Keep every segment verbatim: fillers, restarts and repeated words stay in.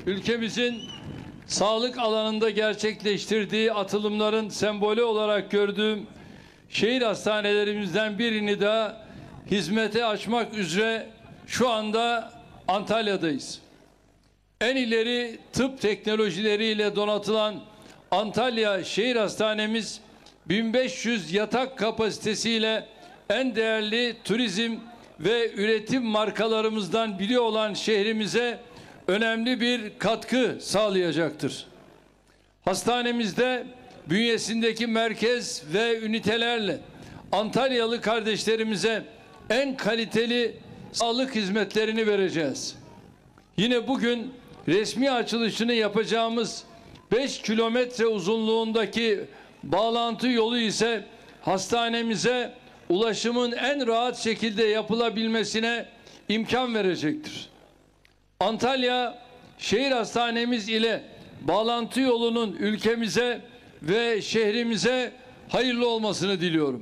ülkemizin sağlık alanında gerçekleştirdiği atılımların sembolü olarak gördüğüm şehir hastanelerimizden birini de hizmete açmak üzere şu anda Antalya'dayız. En ileri tıp teknolojileriyle donatılan Antalya Şehir Hastanemiz bin beş yüz yatak kapasitesiyle en değerli turizm ve üretim markalarımızdan biri olan şehrimize önemli bir katkı sağlayacaktır. Hastanemizde bünyesindeki merkez ve ünitelerle Antalyalı kardeşlerimize en kaliteli sağlık hizmetlerini vereceğiz. Yine bugün resmi açılışını yapacağımız beş kilometre uzunluğundaki bağlantı yolu ise hastanemize ulaşımın en rahat şekilde yapılabilmesine imkan verecektir. Antalya Şehir Hastanemiz ile bağlantı yolunun ülkemize ve şehrimize hayırlı olmasını diliyorum.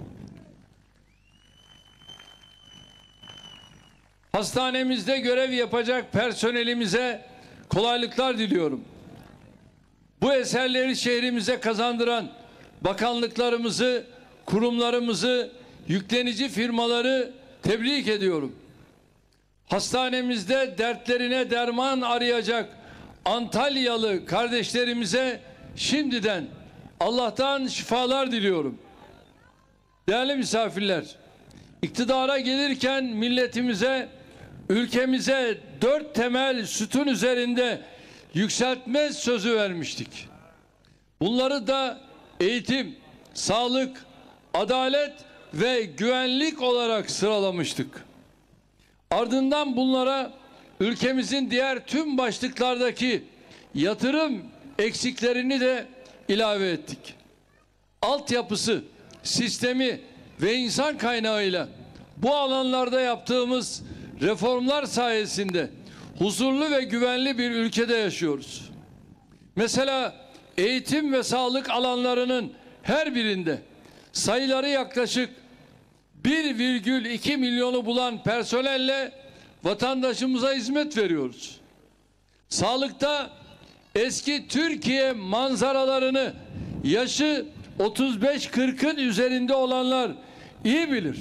Hastanemizde görev yapacak personelimize kolaylıklar diliyorum. Bu eserleri şehrimize kazandıran bakanlıklarımızı, kurumlarımızı, yüklenici firmaları tebrik ediyorum. Hastanemizde dertlerine derman arayacak Antalyalı kardeşlerimize şimdiden Allah'tan şifalar diliyorum. Değerli misafirler, iktidara gelirken milletimize, ülkemize dört temel sütun üzerinde yükseltme sözü vermiştik. Bunları da eğitim, sağlık, adalet ve güvenlik olarak sıralamıştık. Ardından bunlara ülkemizin diğer tüm başlıklardaki yatırım eksiklerini de ilave ettik. Altyapısı, sistemi ve insan kaynağıyla bu alanlarda yaptığımız reformlar sayesinde huzurlu ve güvenli bir ülkede yaşıyoruz. Mesela eğitim ve sağlık alanlarının her birinde sayıları yaklaşık bir virgül iki milyonu bulan personelle vatandaşımıza hizmet veriyoruz. Sağlıkta eski Türkiye manzaralarını yaşı otuz beş kırkın üzerinde olanlar iyi bilir.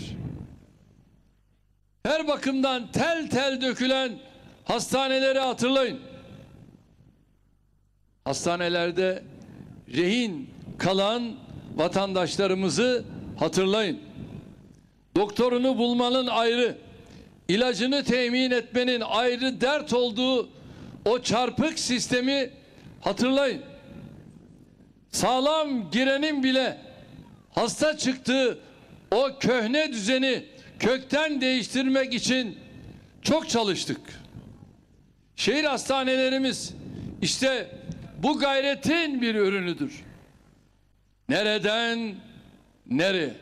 Her bakımdan tel tel dökülen hastaneleri hatırlayın. Hastanelerde rehin kalan vatandaşlarımızı hatırlayın. Doktorunu bulmanın ayrı, ilacını temin etmenin ayrı dert olduğu o çarpık sistemi hatırlayın. Sağlam girenin bile hasta çıktığı o köhne düzeni kökten değiştirmek için çok çalıştık. Şehir hastanelerimiz işte bu gayretin bir ürünüdür. Nereden nereye?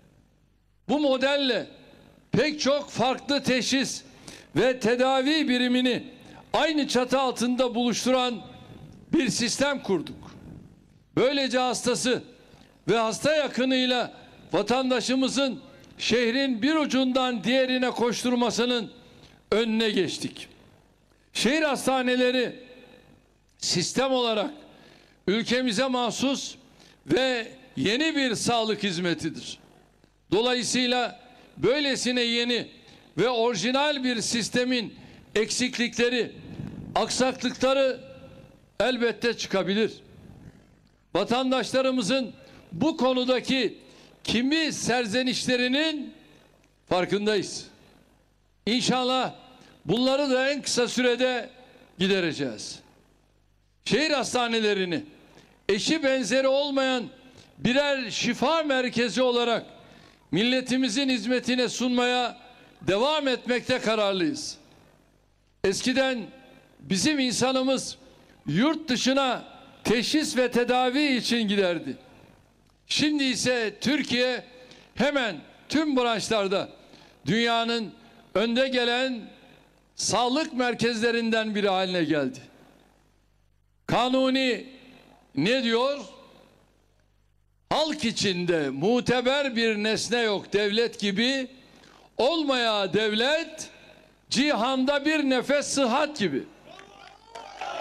Bu modelle pek çok farklı teşhis ve tedavi birimini aynı çatı altında buluşturan bir sistem kurduk. Böylece hastası ve hasta yakınıyla vatandaşımızın şehrin bir ucundan diğerine koşturmasının önüne geçtik. Şehir hastaneleri sistem olarak ülkemize mahsus ve yeni bir sağlık hizmetidir. Dolayısıyla böylesine yeni ve orijinal bir sistemin eksiklikleri, aksaklıkları elbette çıkabilir. Vatandaşlarımızın bu konudaki kimi serzenişlerinin farkındayız. İnşallah bunları da en kısa sürede gidereceğiz. Şehir hastanelerini eşi benzeri olmayan birer şifa merkezi olarak milletimizin hizmetine sunmaya devam etmekte kararlıyız. Eskiden bizim insanımız yurt dışına teşhis ve tedavi için giderdi. Şimdi ise Türkiye hemen tüm branşlarda dünyanın önde gelen sağlık merkezlerinden biri haline geldi. Kanuni ne diyor? Halk içinde muteber bir nesne yok devlet gibi, olmaya devlet cihanda bir nefes sıhhat gibi.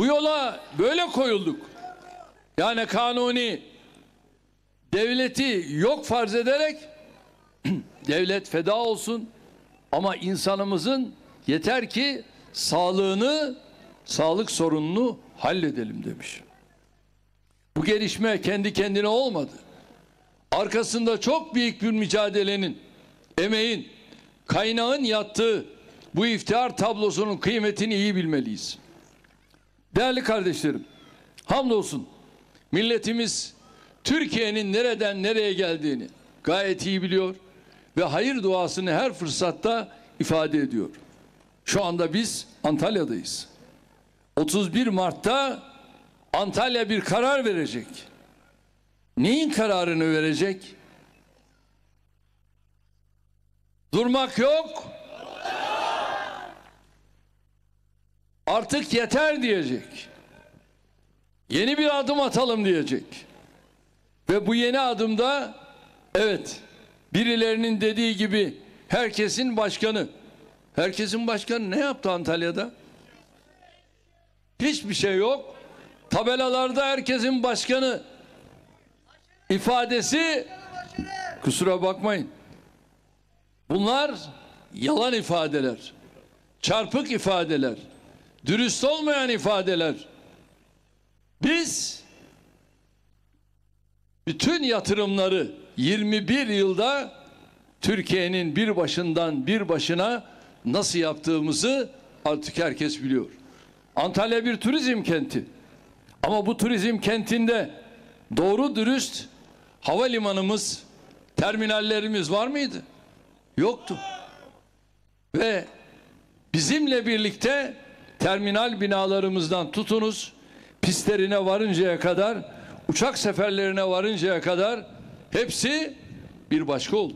Bu yola böyle koyulduk. Yani kanuni devleti yok farz ederek devlet feda olsun ama insanımızın yeter ki sağlığını, sağlık sorununu halledelim demiş. Bu gelişme kendi kendine olmadı. Arkasında çok büyük bir mücadelenin, emeğin, kaynağın yattığı bu iftihar tablosunun kıymetini iyi bilmeliyiz. Değerli kardeşlerim, hamdolsun milletimiz Türkiye'nin nereden nereye geldiğini gayet iyi biliyor ve hayır duasını her fırsatta ifade ediyor. Şu anda biz Antalya'dayız. otuz bir Mart'ta Antalya bir karar verecek. Neyin kararını verecek? Durmak yok. Artık yeter diyecek. Yeni bir adım atalım diyecek. Ve bu yeni adımda evet birilerinin dediği gibi herkesin başkanı. Herkesin başkanı ne yaptı Antalya'da? Hiçbir şey yok. Tabelalarda herkesin başkanı ifadesi, kusura bakmayın, bunlar yalan ifadeler, çarpık ifadeler, dürüst olmayan ifadeler. Biz bütün yatırımları yirmi bir yılda Türkiye'nin bir başından bir başına nasıl yaptığımızı artık herkes biliyor. Antalya bir turizm kenti. Ama bu turizm kentinde doğru dürüst havalimanımız, terminallerimiz var mıydı? Yoktu. Ve bizimle birlikte terminal binalarımızdan tutunuz, pistlerine varıncaya kadar, uçak seferlerine varıncaya kadar hepsi bir başka oldu.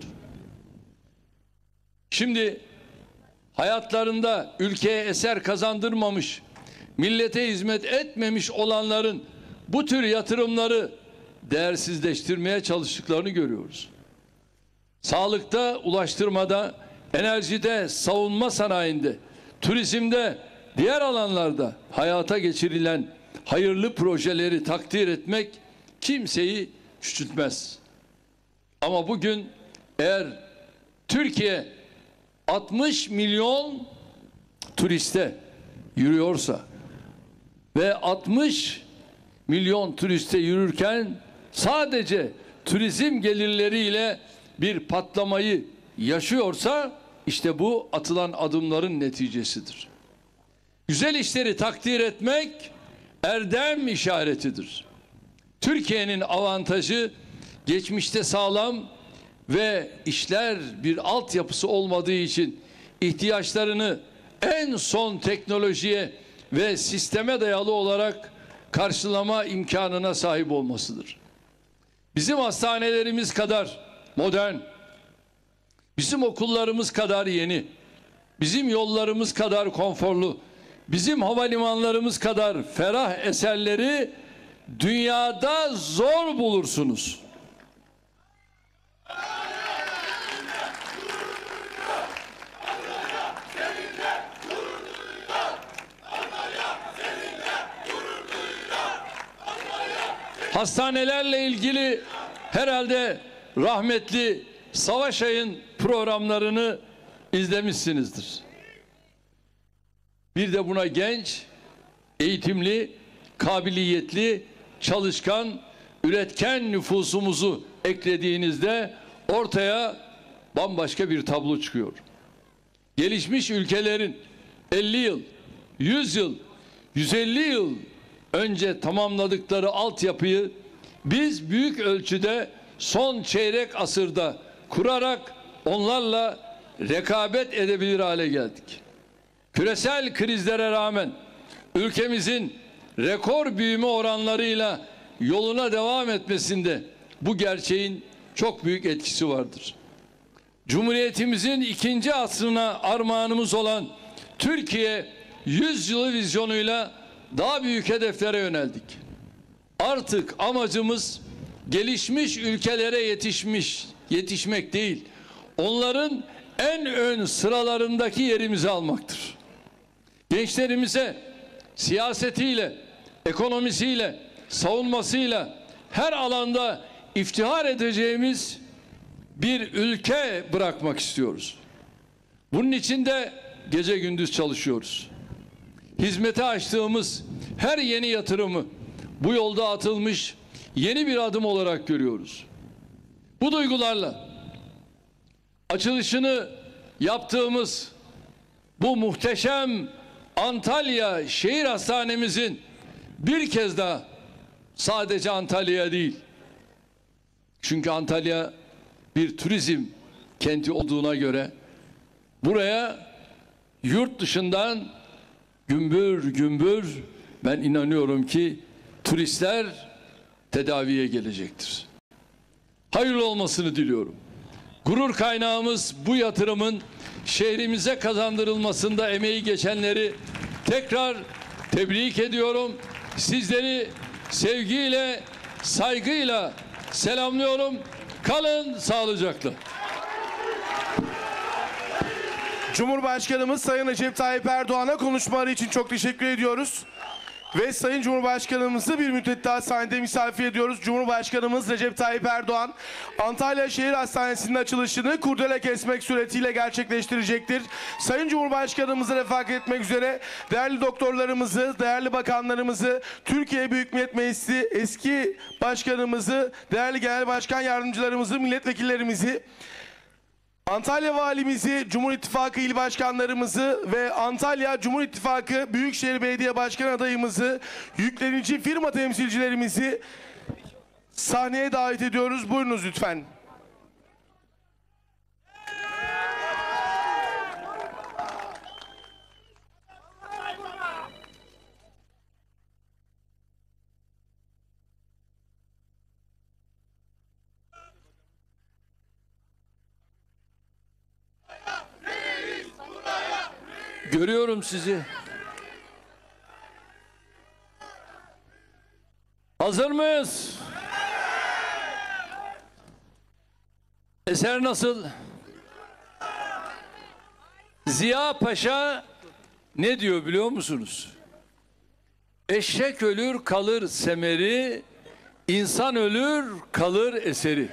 Şimdi hayatlarında ülkeye eser kazandırmamış, millete hizmet etmemiş olanların bu tür yatırımları değersizleştirmeye çalıştıklarını görüyoruz. Sağlıkta, ulaştırmada, enerjide, savunma sanayinde, turizmde, diğer alanlarda hayata geçirilen hayırlı projeleri takdir etmek kimseyi küçültmez. Ama bugün eğer Türkiye altmış milyon turiste yürüyorsa ve altmış milyon turiste yürürken sadece turizm gelirleriyle bir patlamayı yaşıyorsa işte bu atılan adımların neticesidir. Güzel işleri takdir etmek erdem işaretidir. Türkiye'nin avantajı geçmişte sağlam ve işler bir altyapısı olmadığı için ihtiyaçlarını en son teknolojiye ve sisteme dayalı olarak karşılama imkanına sahip olmasıdır. Bizim hastanelerimiz kadar modern, bizim okullarımız kadar yeni, bizim yollarımız kadar konforlu, bizim havalimanlarımız kadar ferah eserleri dünyada zor bulursunuz. Hastanelerle ilgili herhalde rahmetli Savaşay'ın programlarını izlemişsinizdir. Bir de buna genç, eğitimli, kabiliyetli, çalışkan, üretken nüfusumuzu eklediğinizde ortaya bambaşka bir tablo çıkıyor. Gelişmiş ülkelerin elli yıl, yüz yıl, yüz elli yıl önce tamamladıkları altyapıyı biz büyük ölçüde son çeyrek asırda kurarak onlarla rekabet edebilir hale geldik. Küresel krizlere rağmen ülkemizin rekor büyüme oranlarıyla yoluna devam etmesinde bu gerçeğin çok büyük etkisi vardır. Cumhuriyetimizin ikinci asrına armağanımız olan Türkiye yüz yılı vizyonuyla daha büyük hedeflere yöneldik. Artık amacımız gelişmiş ülkelere yetişmiş, yetişmek değil, onların en ön sıralarındaki yerimizi almaktır. Gençlerimize siyasetiyle, ekonomisiyle, savunmasıyla her alanda iftihar edeceğimiz bir ülke bırakmak istiyoruz. Bunun için de gece gündüz çalışıyoruz. Hizmete açtığımız her yeni yatırımı bu yolda atılmış yeni bir adım olarak görüyoruz. Bu duygularla açılışını yaptığımız bu muhteşem Antalya Şehir Hastanemizin bir kez daha sadece Antalya'ya değil, çünkü Antalya bir turizm kenti olduğuna göre buraya yurt dışından gümbür gümbür ben inanıyorum ki turistler tedaviye gelecektir. Hayırlı olmasını diliyorum. Gurur kaynağımız bu yatırımın şehrimize kazandırılmasında emeği geçenleri tekrar tebrik ediyorum. Sizleri sevgiyle, saygıyla selamlıyorum. Kalın sağlıcakla. Cumhurbaşkanımız Sayın Recep Tayyip Erdoğan'a konuşmaları için çok teşekkür ediyoruz. Ve Sayın Cumhurbaşkanımızı bir müddet daha sahnede misafir ediyoruz. Cumhurbaşkanımız Recep Tayyip Erdoğan, Antalya Şehir Hastanesi'nin açılışını kurdele kesmek suretiyle gerçekleştirecektir. Sayın Cumhurbaşkanımızı refakat etmek üzere değerli doktorlarımızı, değerli bakanlarımızı, Türkiye Büyük Millet Meclisi eski başkanımızı, değerli genel başkan yardımcılarımızı, milletvekillerimizi, Antalya Valimizi, Cumhur İttifakı il başkanlarımızı ve Antalya Cumhur İttifakı Büyükşehir Belediye Başkan adayımızı, yüklenici firma temsilcilerimizi sahneye davet ediyoruz. Buyurunuz lütfen. Görüyorum sizi. Hazır mıyız? Eser nasıl? Ziya Paşa ne diyor biliyor musunuz? Eşek ölür kalır semeri, insan ölür kalır eseri.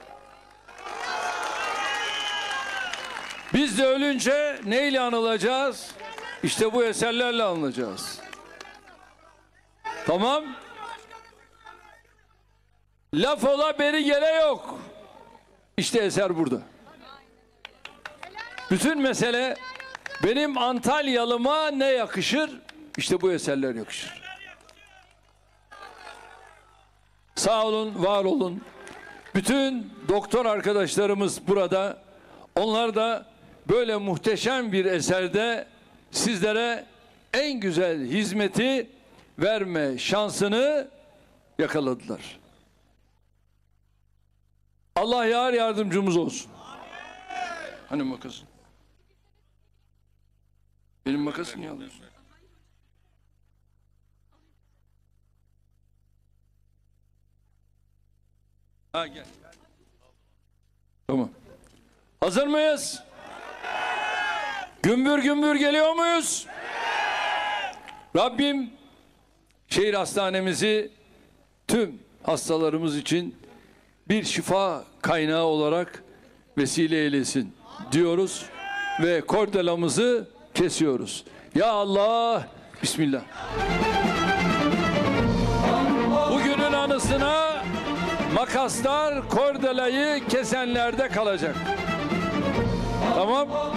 Biz de ölünce neyle anılacağız? İşte bu eserlerle anılacağız. Tamam. Laf ola beri gele yok. İşte eser burada. Bütün mesele benim Antalyalıma ne yakışır? İşte bu eserler yakışır. Sağ olun, var olun. Bütün doktor arkadaşlarımız burada. Onlar da böyle muhteşem bir eserde sizlere en güzel hizmeti verme şansını yakaladılar. Allah yar yardımcımız olsun. Hani makasın? Benim makasım niye alıyorsun? Ha gel. Tamam. Hazır mıyız? Gümbür gümbür geliyor muyuz? Rabbim şehir hastanemizi tüm hastalarımız için bir şifa kaynağı olarak vesile eylesin diyoruz ve kordelamızı kesiyoruz. Ya Allah, Bismillah. Bugünün anısına makaslar kordelayı kesenlerde kalacak. Tamam.